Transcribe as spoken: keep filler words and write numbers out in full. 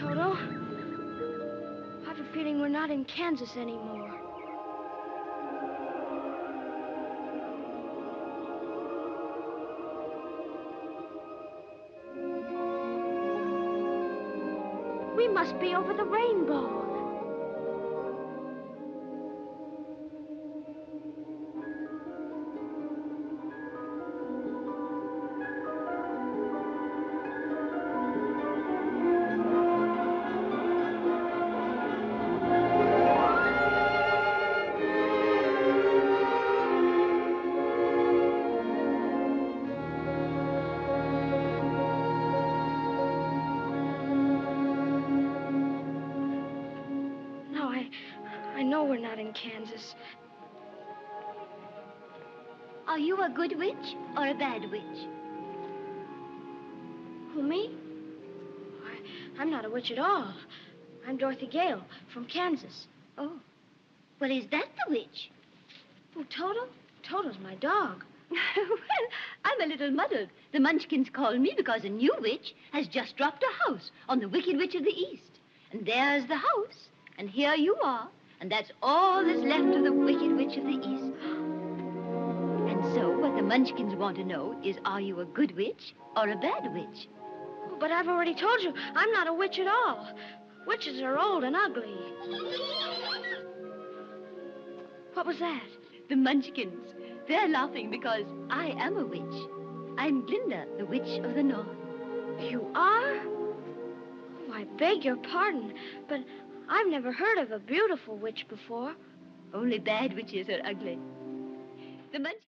Toto, I have a feeling we're not in Kansas anymore. We must be over the rainbow. I know we're not in Kansas. Are you a good witch or a bad witch? Who, me? I, I'm not a witch at all. I'm Dorothy Gale from Kansas. Oh. Well, is that the witch? Oh, Toto? Toto's my dog. Well, I'm a little muddled. The Munchkins call me because a new witch has just dropped a house on the Wicked Witch of the East. And there's the house, and here you are, and that's all that's left of the Wicked Witch of the East. And so what the Munchkins want to know is, are you a good witch or a bad witch? Oh, but I've already told you, I'm not a witch at all. Witches are old and ugly. What was that? The Munchkins. They're laughing because I am a witch. I'm Glinda, the Witch of the North. You are? Oh, I beg your pardon, but I've never heard of a beautiful witch before. Only bad witches are ugly. The Munchkins...